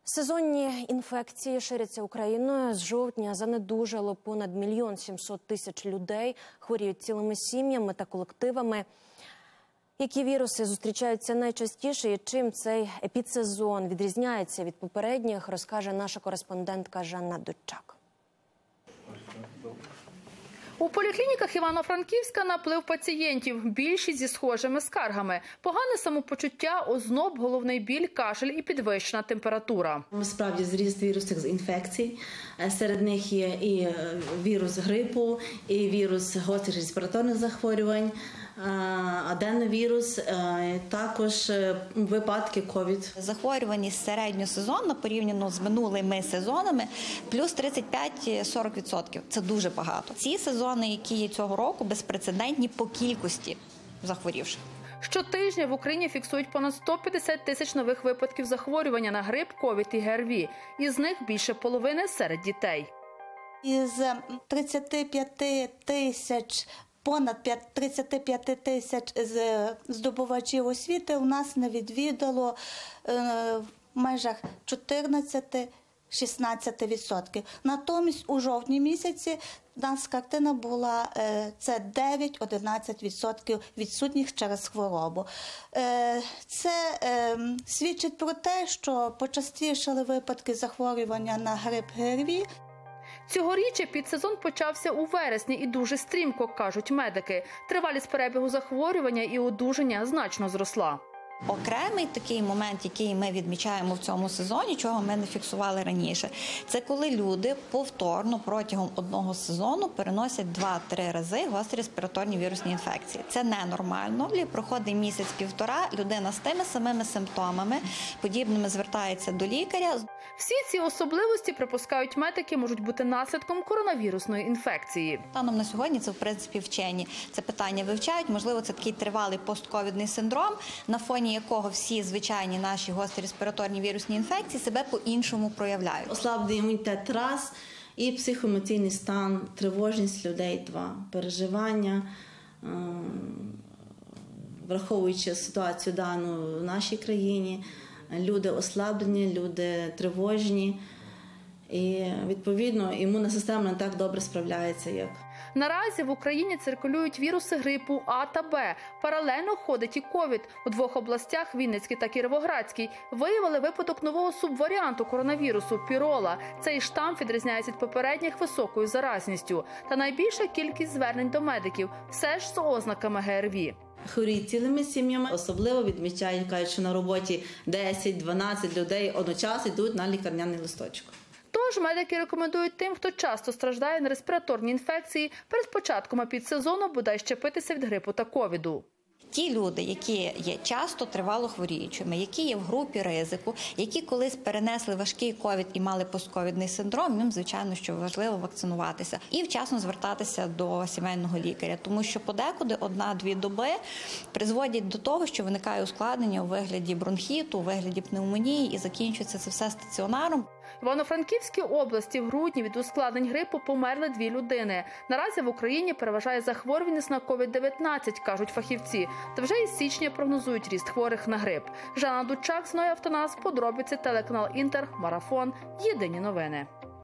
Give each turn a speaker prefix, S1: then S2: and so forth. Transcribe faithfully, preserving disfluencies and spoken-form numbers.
S1: Сезонні інфекції ширяться Україною. З жовтня занедужало понад мільйон сімсот тисяч людей, хворіють цілими сім'ями та колективами. Які віруси зустрічаються найчастіше і чим цей епідсезон відрізняється від попередніх, розкаже наша кореспондентка Жанна Дудчак.
S2: У поліклініках Івано-Франківська наплив пацієнтів, більшість зі схожими скаргами. Погане самопочуття, озноб, головний біль, кашель і підвищена температура.
S3: Справді зріст вірусних інфекцій. Серед них є і вірус грипу, і вірус гострих респіраторних захворювань, аденовірус, також випадки ковід.
S4: Захворюваність середньосезонна порівняно з минулими сезонами плюс тридцять п'ять - сорок відсотків. Це дуже багато. Ці сезони, які є цього року, безпрецедентні по кількості захворівших.
S2: Щотижня в Україні фіксують понад сто п'ятдесят тисяч нових випадків захворювання на грип, ковід і ГРВІ. Із них більше половини серед дітей.
S5: Із тридцяти п'яти тисяч Понад тридцять п'ять тисяч здобувачів освіти у нас не відвідало в межах чотирнадцять - шістнадцять відсотків. Натомість у жовтні місяці у нас картина була це дев'ять - одинадцять відсотків відсутніх через хворобу. Це свідчить про те, що почастішали випадки захворювання на грип, ГРВІ.
S2: Цьогоріч епідсезон почався у вересні і дуже стрімко, кажуть медики. Тривалість перебігу захворювання і одужання значно зросла.
S4: Окремий такий момент, який ми відмічаємо в цьому сезоні, чого ми не фіксували раніше, це коли люди повторно протягом одного сезону переносять два-три рази гострі респіраторні вірусні інфекції. Це ненормально. Проходить місяць-півтора, людина з тими самими симптомами, подібними звертається до лікаря.
S2: Всі ці особливості, припускають медики, можуть бути наслідком коронавірусної інфекції.
S4: Станом на сьогодні це, в принципі, вчені це питання вивчають. Можливо, це такий тривалий постковідний синдром, на фоні якого всі звичайні наші гострі респіраторні вірусні інфекції себе по-іншому проявляють.
S3: Ослаблений імунітет – раз, і психоемоційний стан, тривожність людей – два, переживання, враховуючи ситуацію дану в нашій країні, люди ослаблені, люди тривожні, і, відповідно, імунна система не так добре справляється, як.
S2: Наразі в Україні циркулюють віруси грипу А та Б. Паралельно ходить і ковід. У двох областях, Вінницькій та Кіровоградській, виявили випадок нового субваріанту коронавірусу – пірола. Цей штам відрізняється від попередніх високою заразністю. Та найбільша кількість звернень до медиків – все ж з ознаками ГРВІ.
S3: Хворіють цілими сім'ями, особливо відмічають, кажуть, що на роботі десять-дванадцять людей одночасно йдуть на лікарняний листочок.
S2: Тож медики рекомендують тим, хто часто страждає на респіраторні інфекції, перед початком епідсезону бодай щепитися від грипу та ковіду.
S4: Ті люди, які є часто тривало хворіючими, які є в групі ризику, які колись перенесли важкий ковід і мали постковідний синдром, їм, звичайно, що важливо вакцинуватися і вчасно звертатися до сімейного лікаря, тому що подекуди одна-дві доби призводять до того, що виникає ускладнення у вигляді бронхіту, у вигляді пневмонії і закінчується це все стаціонаром.
S2: В Івано-Франківській області в грудні від ускладнень грипу померли дві людини. Наразі в Україні переважає захворюваність на ковід дев'ятнадцять, кажуть фахівці. Та вже із січня прогнозують ріст хворих на грип. Жанна Дудчак, Зноя Автонас, подробиці, телеканал Інтер, Марафон, Єдині новини.